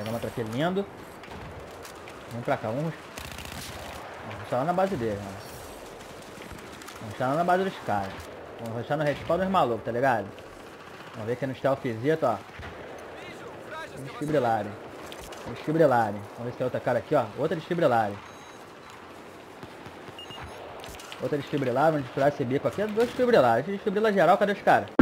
Pegar uma aqui lindo. Vamos pra cá, vamos rushar lá na base dele, mano. Vamos rushar lá na base dos caras. Vamos rushar no respawn dos malucos, tá ligado? Vamos ver aqui no stealthzito, ó. Vamos desfibrilarem. Vamos desfibrilarem. Vamos ver se tem outra cara aqui, ó. Outra desfibrilarem. Outra desfibrilar, vamos desfibrilar esse bico aqui. Dois desfibrilares. Desfibrila geral, cadê os caras?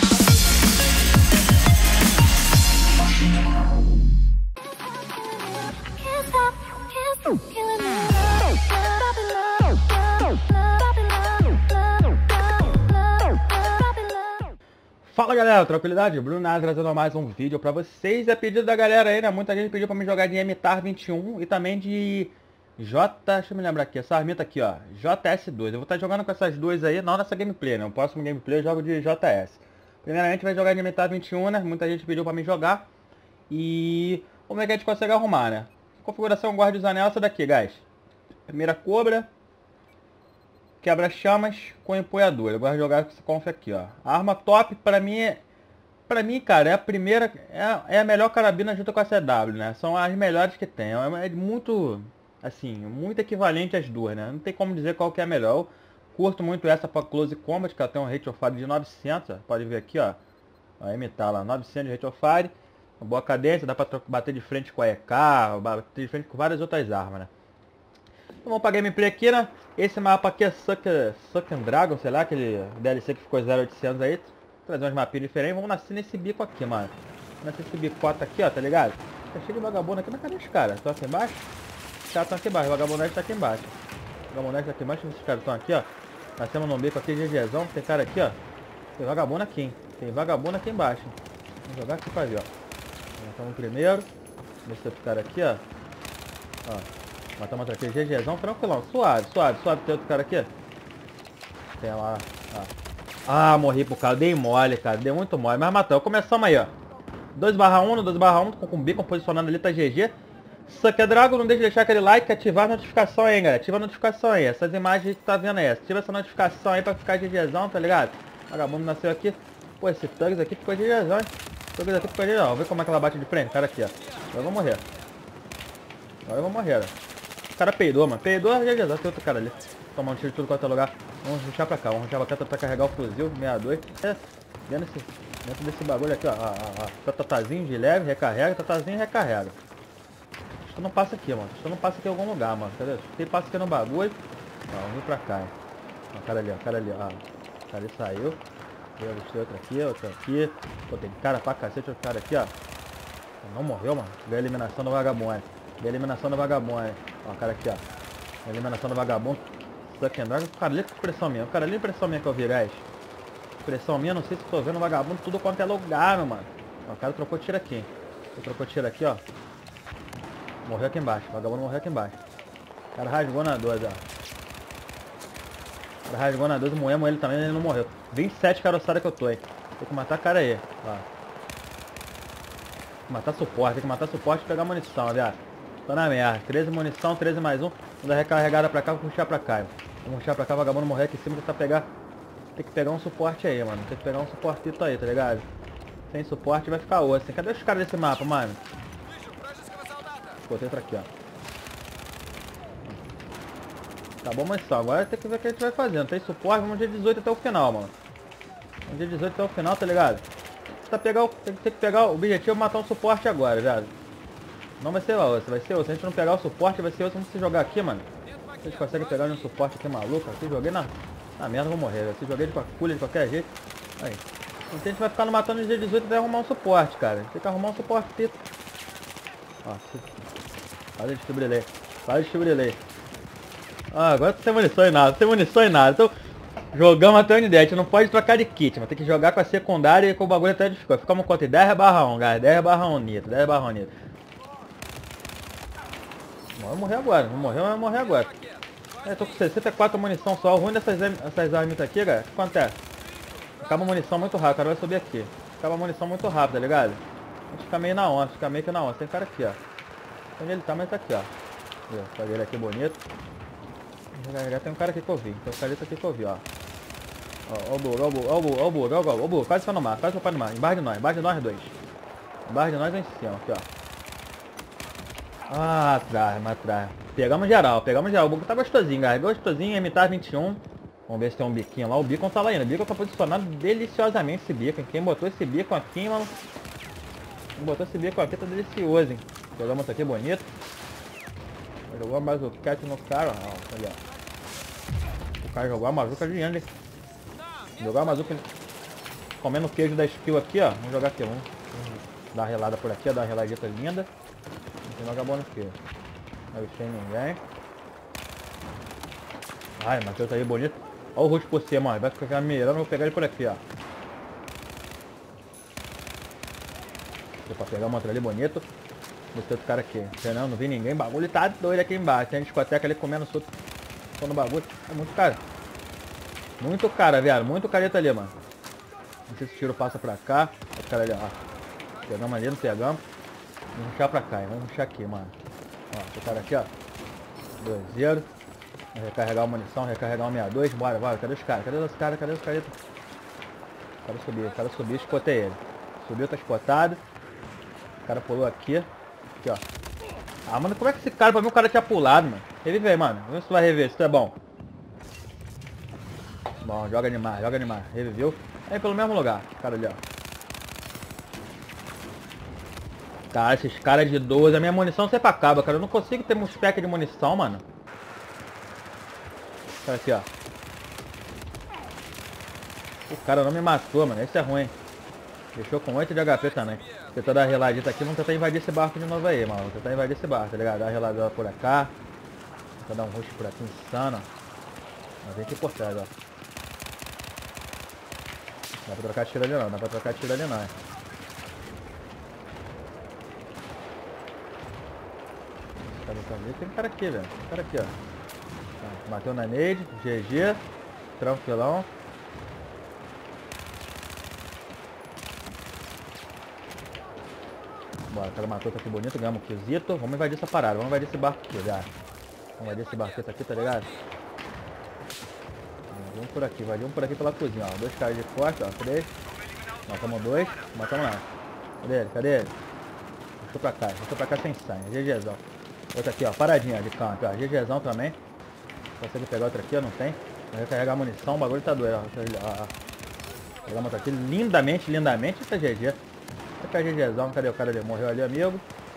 Fala galera, tranquilidade? Bruno Nada trazendo mais um vídeo pra vocês. É pedido da galera aí, né? Muita gente pediu pra me jogar de MTAR 21 e também de deixa eu me lembrar aqui, essa armita aqui, ó, JS2. Eu vou estar jogando com essas duas aí, não nessa gameplay, né? No próximo gameplay eu jogo de JS. Primeiramente vai jogar de MTAR 21, né? Muita gente pediu pra me jogar. E vamos ver que a gente consegue arrumar, né? Configuração guarda dos anel, essa daqui, guys. Primeira cobra. Quebra-chamas com empunhadura. Eu gosto de jogar com essa conf aqui, ó. A arma top pra mim, cara, é a primeira, é a melhor carabina junto com a CW, né? São as melhores que tem. É muito, assim, muito equivalente às duas, né? Não tem como dizer qual que é a melhor. Eu curto muito essa pra Close Combat, que ela tem um rate of fire de 900, ó. Pode ver aqui, ó. A imitar lá, 900 de rate of fire. Uma boa cadência, dá pra bater de frente com a EK, bater de frente com várias outras armas, né? Então vamos pra gameplay aqui, né? Esse mapa aqui é Suck and Dragon, sei lá, aquele DLC que ficou 0800 aí. Trazer umas mapinhas diferentes. Vamos nascer nesse bico aqui, mano. Vamos nascer nesse bicota aqui, ó, tá ligado? Tá cheio de vagabundo aqui, mas cadê os caras? Estão aqui embaixo? Os caras estão aqui embaixo, o vagabundete tá aqui embaixo. O vagabundete tá aqui embaixo, esses caras estão aqui, ó. Nascemos num bico aqui, GGzão. Tem cara aqui, ó. Tem vagabundo aqui, hein? Tem vagabundo aqui embaixo. Vamos jogar aqui pra ver, ó. Matamos o primeiro. Deixa esse cara aqui, ó. Ó. Matamos outra aqui, GGzão, tranquilão, suave. Tem outro cara aqui? Tem lá, ó. Ah, morri pro cara, dei mole, cara, dei muito mole, mas matamos. Começamos aí, ó. 2/1 no 2/1, com o beacon posicionando ali, tá GG. Suck Dragon, não deixa de deixar aquele like, ativar a notificação aí, galera. Ativa a notificação aí, essas imagens que tá vendo aí. Ativa essa notificação aí pra ficar GGzão, tá ligado? Vagabundo nasceu aqui. Pô, esse Tugs aqui ficou GGzão, hein? Tugs aqui ficou GGzão, vamos ver como é que ela bate de frente, cara aqui, ó. Agora eu vou morrer. O cara peidou, mano. Peidou, já tem outro cara ali. Tomar um tiro de tudo quanto é lugar. Vamos rushar pra cá, pra carregar o fuzil 62. Dentro desse bagulho aqui, ó. Tatazinho de leve, recarrega, tatazinho recarrega. Acho que não passa aqui, mano. Acho que não passa aqui em algum lugar, mano. Cadê? Tem passa aqui no bagulho. Ó, vamos vir pra cá, hein. Ó, o cara ali, ó. O cara ali saiu. Outro aqui. Pô, tem cara pra cacete, outro cara aqui, ó. Não morreu, mano. Veio a eliminação do vagabundo. Ó, o cara aqui, ó. Eliminação do vagabundo. Suck and Dragon. Cara ali, impressão minha. Impressão minha que eu vi, guys. Impressão minha, não sei se tô vendo vagabundo tudo quanto é lugar, meu mano. Ó, o cara trocou tiro aqui, hein. Ele trocou tiro aqui, ó. Morreu aqui embaixo. O vagabundo morreu aqui embaixo. O cara rasgou na 12, ó. O cara rasgou na 12, moemos ele também, ele não morreu. 27 caroçada que eu tô, hein. Tem que matar cara aí, ó. Tem que matar suporte e pegar munição, ó, viado. Tô na merda. 13 munição, 13 mais um. Vou dar recarregada pra cá, vou puxar pra cá. Vamos puxar pra cá, o vagabundo morrer aqui em cima. Tem que pegar um suporte aí, mano. Tem que pegar um suportito aí, tá ligado? Sem suporte vai ficar osso. Cadê os caras desse mapa, mano? Pô, tem outro aqui, ó. Tá bom, mas só. Agora tem que ver o que a gente vai fazendo. Tem suporte, vamos dia 18 até o final, mano. Vamos dia 18 até o final, tá ligado? Tem que pegar o objetivo é matar um suporte agora, viado. Não vai ser osso, vai ser osso. Se a gente não pegar o suporte, vai ser osso. Vamos se jogar aqui, mano. Vocês conseguem pegar um suporte aqui maluco? Se joguei na merda, eu vou morrer. Se joguei de culha de qualquer jeito. Aí. Então a gente vai ficar matando no dia 18 até arrumar um suporte, cara. Tem que arrumar um suporte. Ó, quase desfibrilei. Ah, agora não tem munição em nada. Então, jogamos até onde der. A gente não pode trocar de kit, mas tem que jogar com a secundária e com o bagulho até onde ficou. Ficamos contra 10/1, guys. 10/1 nitro. Vai morrer agora, vai morrer agora. Eu tô com 64 munição só. O ruim dessas armas aqui, galera, o que acontece? Acaba a munição muito rápido, o cara vai subir aqui. Acaba a munição muito rápido, tá ligado? A gente fica meio na onça, Tem cara aqui, ó. Onde ele tá, mas tá aqui, ó. Peguei ele aqui bonito. Já tem um cara aqui que eu vi. Tem um cara aqui que eu vi, ó. Ó o burro. Quase foi no mar, Embaixo de nós dois. Embaixo de nós em cima, aqui, ó. Ah, atrás, mas atrás. Pegamos geral, pegamos geral. O bug tá gostosinho, galera. Gostosinho, MTA 21. Vamos ver se tem um biquinho lá. O beacon tá lá ainda. O beacon tá posicionado deliciosamente esse beacon. Quem botou esse beacon aqui, mano? Quem botou esse beacon aqui tá delicioso, hein? Pegamos isso aqui bonito. Jogou a bazuquete no cara, ó. Ali, ó. O cara jogou a mazuca de hein? Jogou a mazuca. Comendo o queijo da skill aqui, ó. Vamos jogar aqui, vamos dar uma relada por aqui, ó. Dar uma reladita linda. Não tem bônus aqui. Não deixei ninguém. Ai, o Matheus tá aí bonito. Olha o rosto por cima, ó. Vai ficar mirando, eu vou pegar ele por aqui, ó. Pra pegar o outro ali bonito. Gostei do cara aqui. Não vi ninguém. O bagulho tá doido aqui embaixo. Tem a discoteca ali comendo solto. Tô no bagulho. É muito cara. Muito cara, viado. Muito careta ali, mano. Não sei se o tiro passa pra cá. O cara ali, ó. Pegamos ali, não pegamos. Vamos rushar pra cá, hein? Vamos rushar aqui, mano. Ó, esse cara aqui, ó. 2-0. Vamos recarregar a munição, recarregar um 62. Bora, bora. Cadê os caras? Cadê os caras? Cadê os caretas? O cara subiu, espotei ele. Subiu, tá espotado. O cara pulou aqui. Aqui, ó. Ah, mano, como é que esse cara, pra mim o cara tinha pulado, mano? Revive aí, mano. Vamos ver se tu vai rever, se tu é bom. Bom, joga animar, joga animar. Reviveu. Aí pelo mesmo lugar. Cara ali, ó. Cara, esses caras de 12, a minha munição sempre acaba, cara. Eu não consigo ter um spec de munição, mano. Cara aqui, ó. O cara não me matou, mano. Esse é ruim. Deixou com 8 de HP também. Tentar dar uma reladita aqui, vamos tentar invadir esse barco de novo aí, mano. Vamos tentar invadir esse barco, tá ligado? Dar uma reladada por cá. Tentar dar um rush por aqui insano, ó. Mas vem aqui por trás, ó. Não dá pra trocar tiro ali não, dá pra trocar tiro ali não. Tem um cara aqui, velho. Tem um cara aqui, ó. Mateu na nade, GG. Tranquilão. Bora, o cara matou, tá aqui bonito, ganhamos um quizito. Vamos invadir essa parada, vamos invadir esse barco aqui, galera. Vamos invadir esse barquete aqui, tá ligado? Vamos por aqui, invadimos por aqui pela cozinha, ó. 2 caras de costa, ó. 3. Matamos 2, matamos lá. Cadê ele? Cadê ele? Deixou pra cá sem sangue, GGzão. Outro aqui, ó, paradinha de canto, ó. GGzão também. Consegue pegar outra aqui, ó, não tem. Vai recarregar a munição, o bagulho tá doido, ó. Pegamos outra aqui, lindamente, lindamente. Eita, GG. Eita, GGzão, cadê o cara ali? Morreu ali, amigo.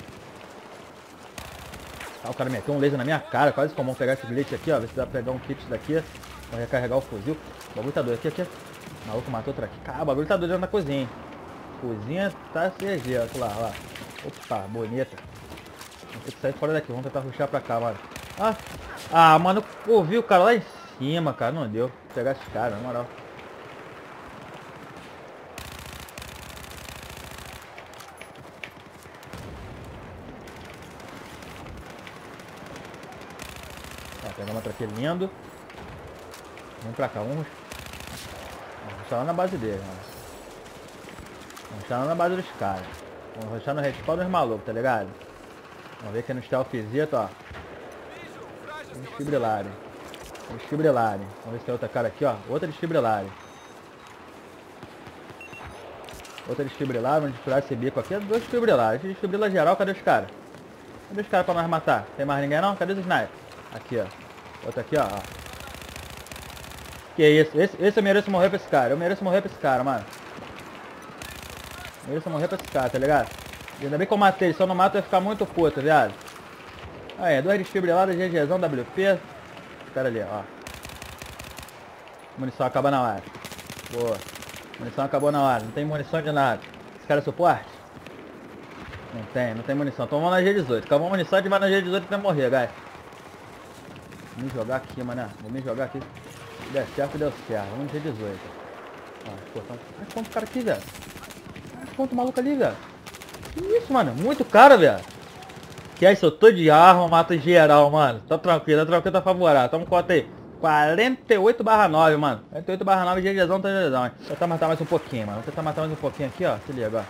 Ah, o cara meteu um laser na minha cara, quase como vamos pegar esse glitch aqui, ó. Ver se dá pra pegar um kit daqui. Vou recarregar o fuzil. O bagulho tá doido aqui, aqui. O maluco matou outra aqui. Cara, o bagulho tá doido dentro da cozinha, hein. Cozinha tá CG, olha lá, ó lá. Opa, bonita. Vamos ter que sair fora daqui, vamos tentar rushar pra cá, mano. Mano, eu vi o cara lá em cima, cara, não deu. Vou pegar esse cara, na moral. Pegamos outra aqui lindo. Vamos pra cá, vamos rushar lá na base dele, mano. Vamos rushar lá na base dos caras. Vamos rushar no respawn dos malucos, tá ligado? Vamos ver aqui no stealthzito, ó. Desfibrilarem. Desfibrilarem. Vamos ver se tem outra cara aqui, ó. Outra desfibrilarem. Outra desfibrilar, vamos desfibrilar esse bico aqui. 2 desfibrilares. Desfibrila geral, cadê os caras? Cadê os caras pra nós matar? Tem mais ninguém não? Cadê os snipers? Aqui, ó. Outra aqui, ó. Que isso? Esse eu mereço morrer pra esse cara. Eu mereço morrer pra esse cara, mano. Eu mereço morrer pra esse cara, tá ligado? Ainda bem que eu matei. Se eu não mato, eu ia ficar muito puto, viado. Aí, 2 desfibriladas, GGzão, WP. Espera ali, ó. Munição acaba na hora. Boa. Munição acabou na hora. Não tem munição de nada. Esse cara é suporte? Não tem munição. Então vamos na G18. Acabou a munição, a gente vai na G18 pra morrer, guys. Vamos jogar aqui, mané. Vamos jogar aqui. Se der certo, deu certo. Vamos no G18. Ó, quanto cara aqui, velho. Quanto maluco ali, velho. Que isso, mano? Muito cara, velho. Que é isso? Eu tô de arma, mato geral, mano. Tá tranquilo, tá favorável. Tamo quanto aí? 48/9, mano. 48/9, GGzão, tá GGzão. Vou tentar matar mais um pouquinho, mano. Vou tentar matar mais um pouquinho aqui, ó. Se liga agora.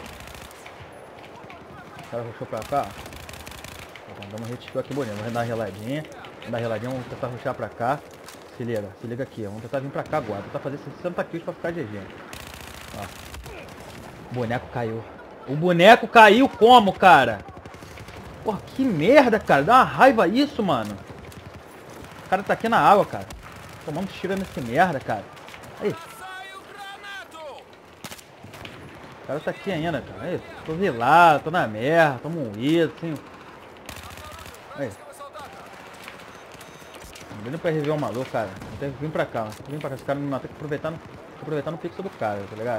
O cara rushou pra cá, ó. Vamos retiscar aqui bonito. Vamos dar uma reladinha. Vamos tentar rushar pra cá. Se liga aqui, ó. Vamos tentar vir pra cá agora. Tentar fazer 60 kills pra ficar GG. Ó. O boneco caiu. O boneco caiu como, cara? Porra, que merda, cara. Dá uma raiva isso, mano. O cara tá aqui na água, cara. Tomando tiro nesse merda, cara. Aí. O cara tá aqui ainda, cara. Aí, tô vilado, tô na merda, tô moído, assim. Aí. Não vindo pra rever o maluco, cara. Tem que vir pra cá, tem que vir pra cá. Esse cara não tem que aproveitar no pixel do cara, tá ligado?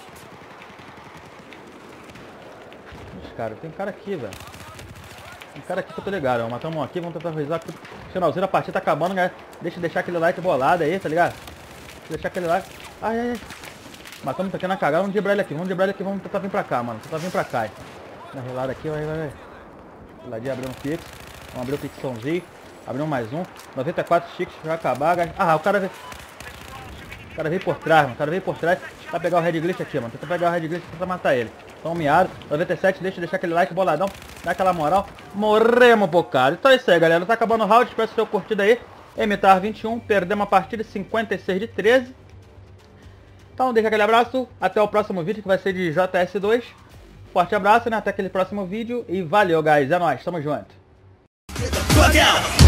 Mas, cara, tem cara aqui, velho. Tem cara aqui que eu tô ligado, ó. Matamos um aqui, vamos tentar revisar. Finalzinho da partida tá acabando, galera. Deixa eu deixar aquele like bolado aí, tá ligado? Deixar aquele like. Ai, ai, ai. Matamos aqui na cagada, vamos driblar ele aqui, vamos tentar vir pra cá, mano. Tentar vir pra cá. Na relada aqui, vai. Reladinha abriu um pix. Vamos abrir o pixãozinho. Abriu mais um. 94 chiques, vai acabar, galera. Ah, o cara veio. O cara veio por trás, mano. O cara veio por trás. Vai pegar o Red Glitch aqui, mano. Tenta pegar o Red Glitch pra matar ele. Então, miado. 97, deixa eu deixar aquele like boladão. Dá aquela moral. Morremos, pô, cara. Então é isso aí, galera. Tá acabando o round. Espero que vocês tenham curtido aí. Emitar 21. Perdemos a partida 56 de 13. Então, deixa aquele abraço. Até o próximo vídeo, que vai ser de JS2. Forte abraço, né? Até aquele próximo vídeo. E valeu, guys. É nóis. Tamo junto.